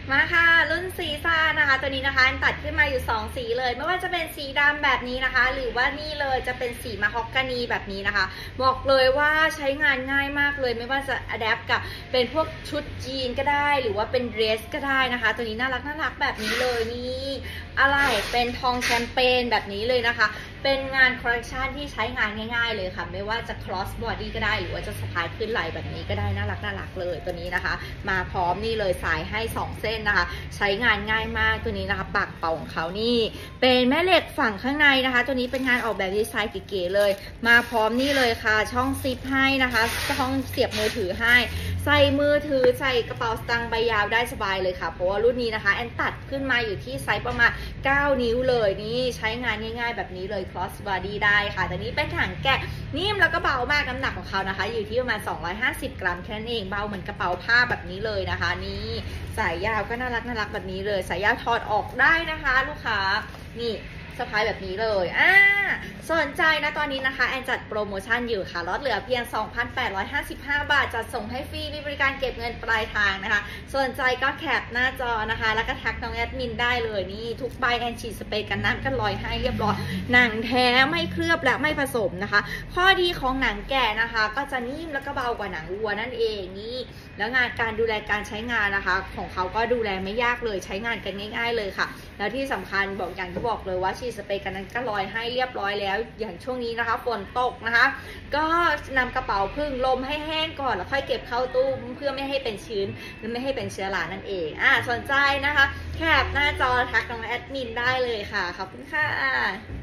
มาค่ะรุ่นซีซ่านะคะตัวนี้นะคะตัดขึ้นมาอยู่2สีเลยไม่ว่าจะเป็นสีดำแบบนี้นะคะหรือว่านี่เลยจะเป็นสีมะฮอกกานีแบบนี้นะคะบอกเลยว่าใช้งานง่ายมากเลยไม่ว่าจะอัดแอปกับเป็นพวกชุดจีนก็ได้หรือว่าเป็นเดรสก็ได้นะคะตัวนี้น่ารักแบบนี้เลยนี่อะไรเป็นทองแชมเปญแบบนี้เลยนะคะเป็นงานคอลเลคชันที่ใช้งานง่ายๆเลยค่ะไม่ว่าจะ cross body ก็ได้หรือว่าจะสะพายขึ้นไหล่แบบนี้ก็ได้น่ารักเลยตัวนี้นะคะมาพร้อมนี่เลยสายให้2เส้นนะคะใช้งานง่ายมากตัวนี้นะคะปากเป่าของเขานี่เป็นแม่เหล็กฝั่งข้างในนะคะตัวนี้เป็นงานออกแบบดีไซน์เก๋ๆเลยมาพร้อมนี่เลยค่ะช่องซิปให้นะคะช่องเสียบมือถือให้ใส่มือถือใส่กระเป๋าสตางค์ใบยาวได้สบายเลยค่ะเพราะว่ารุ่นนี้นะคะแอนตัดขึ้นมาอยู่ที่ไซส์ประมาณ9 นิ้วเลยนี่ใช้งานง่ายๆแบบนี้เลย cross body ได้ค่ะแต่นี้เป็นถังแกะนิ่มแล้วก็เบามากน้ำหนักของเขานะคะอยู่ที่ประมาณ250 กรัมแค่นั้นเองเบาเหมือนกระเป๋าผ้าแบบนี้เลยนะคะนี่สายยาวก็น่ารักแบบนี้เลยสายยาวถอดออกได้นะคะลูกค้านี่สะพายแบบนี้เลยสนใจนะตอนนี้นะคะแอนจัดโปรโมชั่นอยู่ค่ะลดเหลือเพียง 2,855 บาทจัดส่งให้ฟรีมีบริการเก็บเงินปลายทางนะคะสนใจก็แคปหน้าจอนะคะแล้วก็ทักน้องแอดมินได้เลยนี่ทุกใบแอนฉีดสเปรย์กันน้ำกันลอยให้เรียบร้อยหนังแท้ไม่เคลือบและไม่ผสมนะคะข้อดีของหนังแกะนะคะก็จะนิ่มแล้วก็เบากว่าหนังวัวนั่นเองนี่แล้วงานการดูแลการใช้งานนะคะของเขาก็ดูแลไม่ยากเลยใช้งานกันง่ายๆเลยค่ะแล้วที่สำคัญบอกอย่างที่บอกเลยว่าฉีดสเปรย์กันนั้นก็ลอยให้เรียบร้อยแล้วอย่างช่วงนี้นะคะฝนตกนะคะก็นำกระเป๋าพึ่งลมให้แห้งก่อนแล้วค่อยเก็บเข้าตู้เพื่อไม่ให้เป็นชื้นและไม่ให้เป็นเชื้อรานั่นเองสนใจนะคะแคปหน้าจอทักน้องแอดมินได้เลยค่ะขอบคุณค่ะ